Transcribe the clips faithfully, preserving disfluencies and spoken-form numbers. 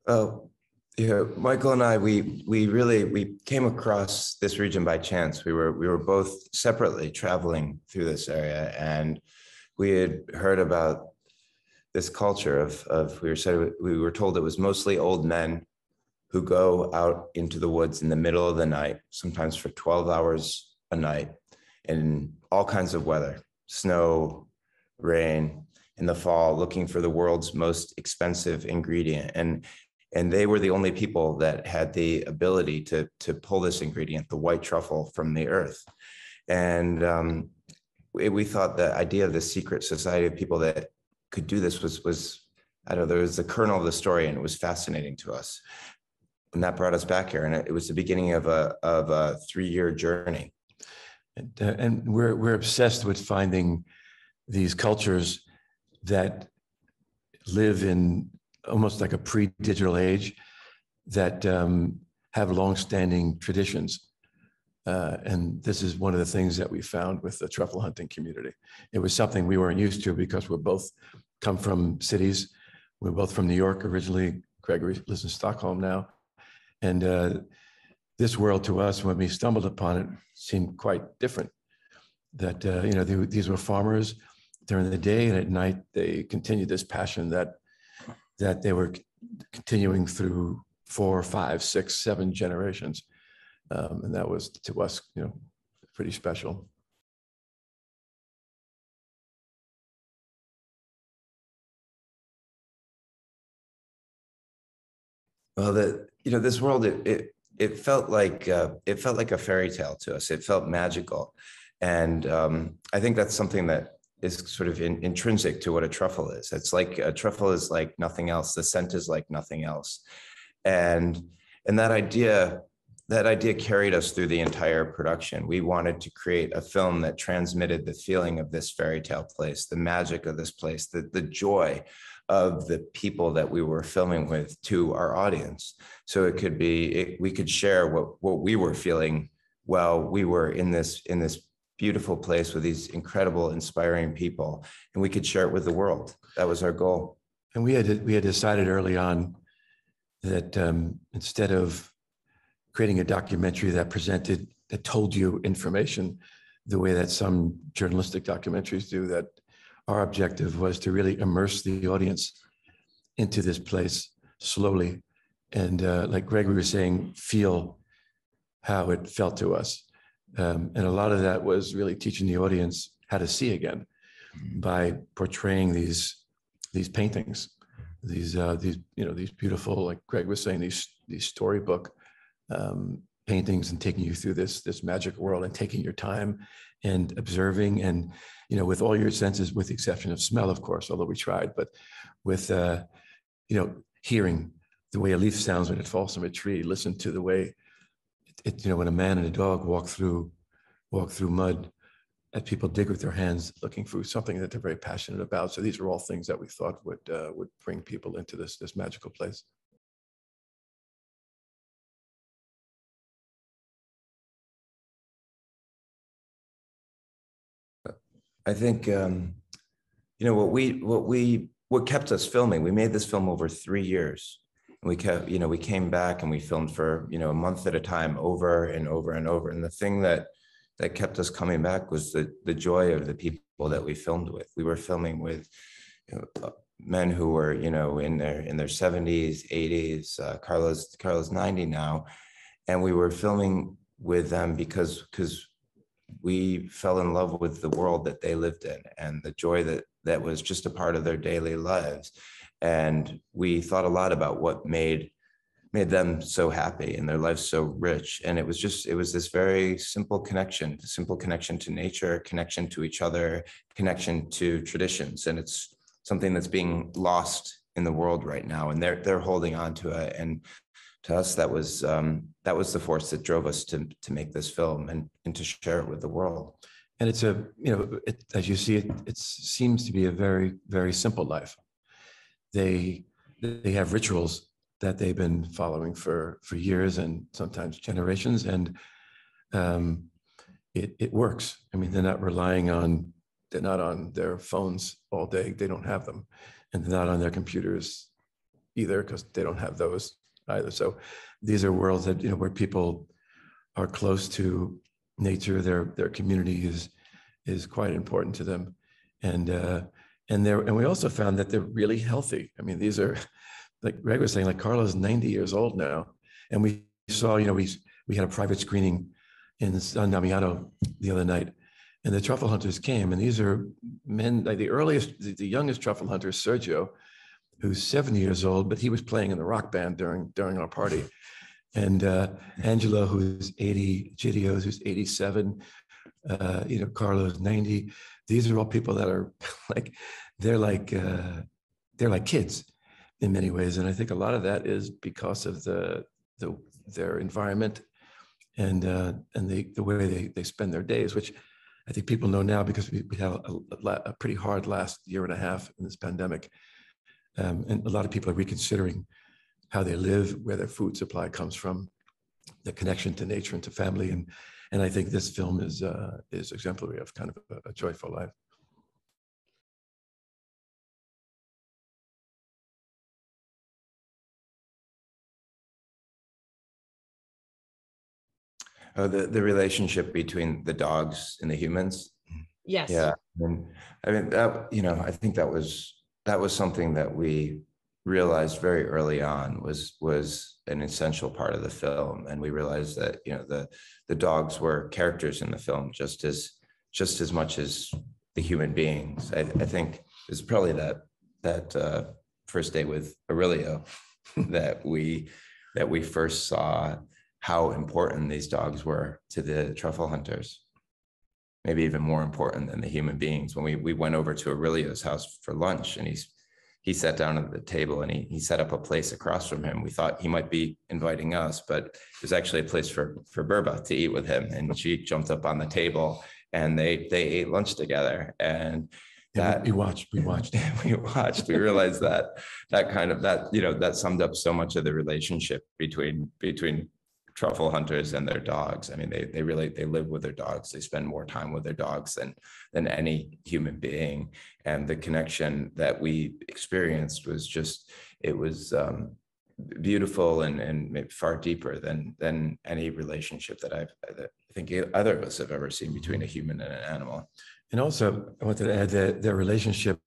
Oh, yeah, Michael and I, we we really we came across this region by chance. We were we were both separately traveling through this area, and we had heard about this culture of of we were said we were told it was mostly old men who go out into the woods in the middle of the night, sometimes for twelve hours a night, in all kinds of weather, snow, rain, in the fall, looking for the world's most expensive ingredient. And and they were the only people that had the ability to to pull this ingredient, the white truffle, from the earth. And um, we, we thought the idea of the secret society of people that could do this was was I don't know, there was the kernel of the story, and it was fascinating to us. And that brought us back here, and it, it was the beginning of a of a three year journey. And, uh, and we're we're obsessed with finding these cultures that live in almost like a pre-digital age, that um, have long-standing traditions. Uh, and this is one of the things that we found with the truffle hunting community. It was something we weren't used to because we're both come from cities. We're both from New York originally. Gregory lives in Stockholm now. And uh, this world to us, when we stumbled upon it, seemed quite different. That, uh, you know, they, these were farmers during the day, and at night they continued this passion that that they were continuing through four, five, six, seven generations. Um, and that was, to us, you know, pretty special. Well, the you know this world it it, it felt like uh, it felt like a fairy tale to us. It felt magical, and um, I think that's something that is sort of in, intrinsic to what a truffle is. It's like a truffle is like nothing else. The scent is like nothing else, and and that idea that idea carried us through the entire production. We wanted to create a film that transmitted the feeling of this fairy tale place, the magic of this place, the, the joy of the people that we were filming with to our audience. So it could be, it, we could share what, what we were feeling while we were in this, in this beautiful place with these incredible, inspiring people, and we could share it with the world. That was our goal. And we had, we had decided early on that um, instead of creating a documentary that presented, that told you information the way that some journalistic documentaries do, that our objective was to really immerse the audience into this place slowly. And uh, like Gregory was saying, feel how it felt to us. Um, and a lot of that was really teaching the audience how to see again by portraying these, these paintings, these, uh, these, you know, these beautiful, like Greg was saying, these, these storybook um, paintings, and taking you through this, this magic world, and taking your time and observing, and, you know, with all your senses, with the exception of smell, of course, although we tried, but with, uh, you know, hearing the way a leaf sounds when it falls from a tree, listen to the way it, it you know, when a man and a dog walk through, walk through mud, that people dig with their hands, looking for something that they're very passionate about. So these are all things that we thought would, uh, would bring people into this, this magical place. I think, um, you know, what we, what we, what kept us filming, we made this film over three years. And we kept, you know, we came back and we filmed for, you know, a month at a time, over and over and over. And the thing that, that kept us coming back was the, the joy of the people that we filmed with. We were filming with, you know, men who were, you know, in their, in their seventies, eighties, uh, Carlos, Carlos ninety now. And we were filming with them because, because we fell in love with the world that they lived in, and the joy that that was just a part of their daily lives. And we thought a lot about what made made them so happy and their lives so rich. And it was just, it was this very simple connection, simple connection to nature, connection to each other, connection to traditions. And it's something that's being lost in the world right now. And they're they're holding on to it. And to us, that was um, that was the force that drove us to to make this film and and to share it with the world. And it's a, you know, it, as you see it, it seems to be a very, very simple life. They they have rituals that they've been following for for years and sometimes generations, and um, it it works. I mean, they're not relying on, they're not on their phones all day. They don't have them, and they're not on their computers, either because they don't have those either. So these are worlds that, you know, where people are close to nature, their their community is is quite important to them. And uh, and they're and we also found that they're really healthy. I mean, these are, like Greg was saying, like Carla's ninety years old now. And we saw, you know, we we had a private screening in San Damiano the other night, and the truffle hunters came, and these are men, like the earliest, the, the youngest truffle hunter, Sergio, who's seventy years old, but he was playing in the rock band during during our party. And uh, Angela, who's eighty, Gideos, who's eighty-seven, uh, you know, Carlos, ninety. These are all people that are like, they're like, uh, they're like kids in many ways. And I think a lot of that is because of the, the their environment and uh, and the, the way they, they spend their days, which I think people know now because we, we had a, a, a pretty hard last year and a half in this pandemic. Um, and a lot of people are reconsidering how they live, where their food supply comes from, the connection to nature and to family. And, and I think this film is, uh, is exemplary of kind of a, a joyful life. Oh, the, the relationship between the dogs and the humans. Yes. Yeah. And I mean, that, you know, I think that was, that was something that we realized very early on was, was an essential part of the film. And we realized that, you know, the, the dogs were characters in the film just as, just as much as the human beings. I, I think it's probably that, that uh, first day with Aurelio that we, that we first saw how important these dogs were to the truffle hunters. Maybe even more important than the human beings. When we, we went over to Aurelio's house for lunch, and he's, he sat down at the table and he, he set up a place across from him. We thought he might be inviting us, but it was actually a place for, for Burba to eat with him. And she jumped up on the table and they, they ate lunch together. And that we watched, we watched, we watched, we realized that, that kind of, that, you know, that summed up so much of the relationship between, between truffle hunters and their dogs. I mean, they they really, they live with their dogs. They spend more time with their dogs than, than any human being. And the connection that we experienced was just, it was um, beautiful and, and maybe far deeper than, than any relationship that I've, that I think either of us have ever seen between a human and an animal. And also I wanted to add that their relationship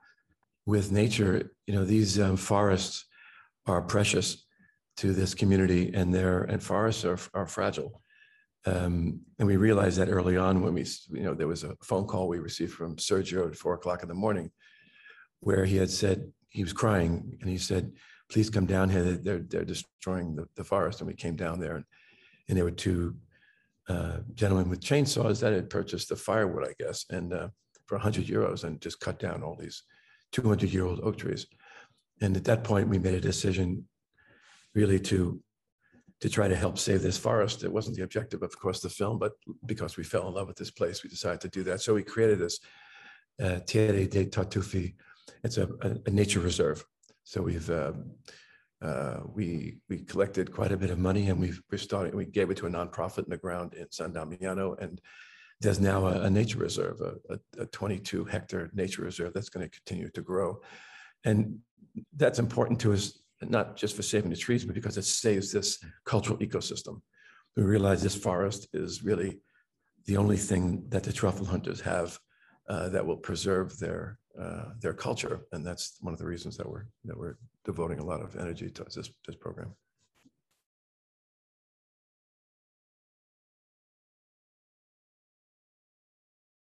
with nature, you know, these um, forests are precious to this community, and their and forests are, are fragile. Um, and we realized that early on when we, you know, there was a phone call we received from Sergio at four o'clock in the morning, where he had said, he was crying, and he said, please come down here, they're, they're destroying the, the forest. And we came down there, and, and there were two uh, gentlemen with chainsaws that had purchased the firewood, I guess, and uh, for one hundred euros, and just cut down all these two hundred year old oak trees. And at that point, we made a decision really to to try to help save this forest. It wasn't the objective, of course, the film, but because we fell in love with this place, we decided to do that. So we created this uh, Tierra dei Tartufi. It's a, a, a nature reserve. So we've uh, uh, we we collected quite a bit of money, and we've we're starting. We gave it to a nonprofit in the ground in San Damiano, and there's now a, a nature reserve, a, a, a twenty-two hectare nature reserve that's going to continue to grow, and that's important to us. Not just for saving the trees, but because it saves this cultural ecosystem. We realize this forest is really the only thing that the truffle hunters have uh, that will preserve their uh, their culture, and that's one of the reasons that we're that we're devoting a lot of energy to this this program.